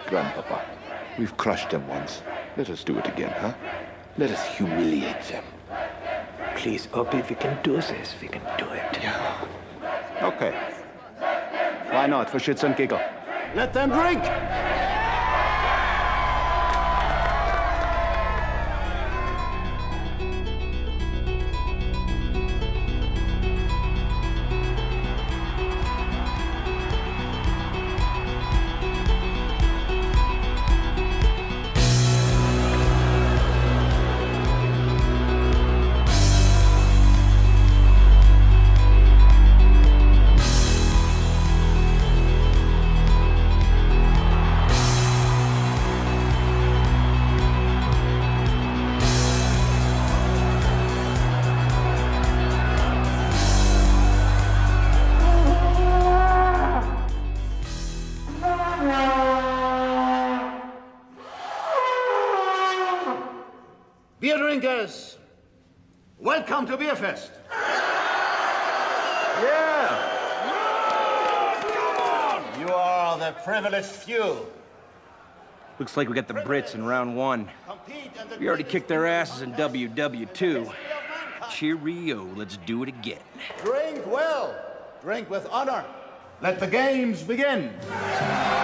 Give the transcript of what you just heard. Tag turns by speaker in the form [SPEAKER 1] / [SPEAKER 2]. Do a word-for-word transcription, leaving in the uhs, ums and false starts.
[SPEAKER 1] Grandpapa. We've crushed them once. Let us do it again, huh? Let us humiliate them.
[SPEAKER 2] Please, Obi, we can do this. We can do it.
[SPEAKER 1] Yeah.
[SPEAKER 3] Okay. Why not, for shits and giggle? Let them drink!
[SPEAKER 4] Beer drinkers, welcome to BeerFest.
[SPEAKER 3] Yeah!
[SPEAKER 4] You are the privileged few.
[SPEAKER 5] Looks like we got the Brits in round one. We already kicked their asses in W W two. Cheerio, let's do it again.
[SPEAKER 4] Drink well, drink with honor. Let the games begin.